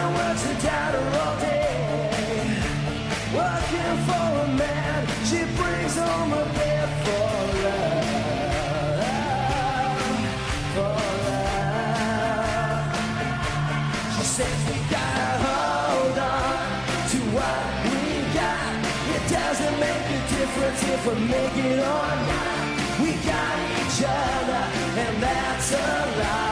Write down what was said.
woman works a diner all day, working for a man. She brings home a bed for love, for love. She says we gotta hold on to what we got. It doesn't make a difference if we make it or not. We got each other, and that's a lot.